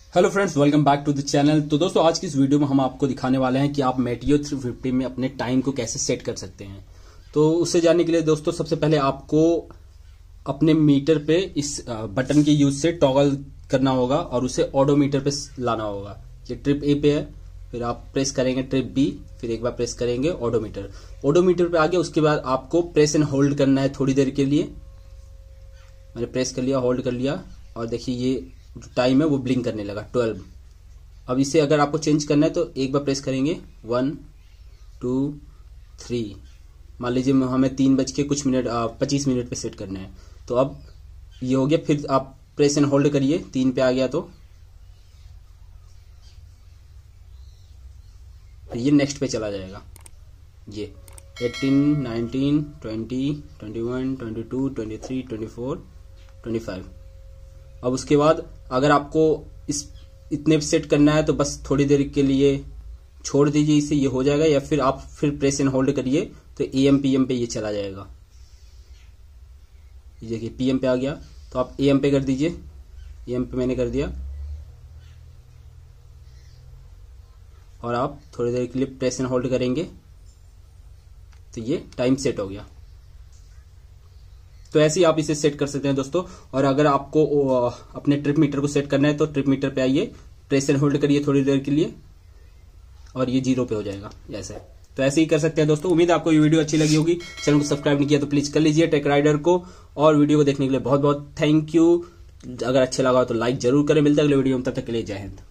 Hello friends, welcome back to the channel. तो दोस्तों, आज की इस वीडियो में हम आपको दिखाने वाले हैं कि आप मेटियो 350 में अपने टाइम को कैसे सेट कर सकते हैं। तो उससे जानने के लिए दोस्तों, सबसे पहले आपको अपने मीटर पे इस बटन के यूज से टॉगल करना होगा और उसे ऑडोमीटर पे लाना होगा। ये ट्रिप ए पे है, फिर आप प्रेस करेंगे ट्रिप बी, फिर एक बार प्रेस करेंगे ऑडोमीटर। ऑडोमीटर पे आ गया, उसके बाद आपको प्रेस एंड होल्ड करना है थोड़ी देर के लिए। मैंने प्रेस कर लिया, होल्ड कर लिया और देखिए ये जो टाइम है वो ब्लिंक करने लगा 12। अब इसे अगर आपको चेंज करना है तो एक बार प्रेस करेंगे 1 2 3। मान लीजिए हमें 3:25 मिनट पे सेट करना है, तो अब ये हो गया। फिर आप प्रेस एंड होल्ड करिए, 3 पे आ गया तो फिर ये नेक्स्ट पे चला जाएगा। ये 18 19 20 21 22 23 24 25। अब उसके बाद अगर आपको इतने सेट करना है तो बस थोड़ी देर के लिए छोड़ दीजिए इसे, ये हो जाएगा। या फिर आप फिर प्रेस एंड होल्ड करिए तो AM PM पे ये चला जाएगा। ये देखिए PM पे आ गया, तो आप AM पे कर दीजिए। AM पे मैंने कर दिया और आप थोड़ी देर के लिए प्रेस एंड होल्ड करेंगे तो ये टाइम सेट हो गया। तो ऐसे ही आप इसे सेट कर सकते हैं दोस्तों। और अगर आपको अपने ट्रिप मीटर को सेट करना है तो ट्रिप मीटर पे आइए, प्रेस एंड होल्ड करिए थोड़ी देर के लिए और ये 0 पे हो जाएगा ऐसे। तो ऐसे ही कर सकते हैं दोस्तों। उम्मीद है आपको ये वीडियो अच्छी लगी होगी। चैनल को सब्सक्राइब नहीं किया तो प्लीज कर लीजिए टेक राइडर को। और वीडियो को देखने के लिए बहुत बहुत थैंक यू। अगर अच्छा लगा तो लाइक जरूर करें। मिलता है अगले वीडियो में, तब तक के लिए जय हिंद।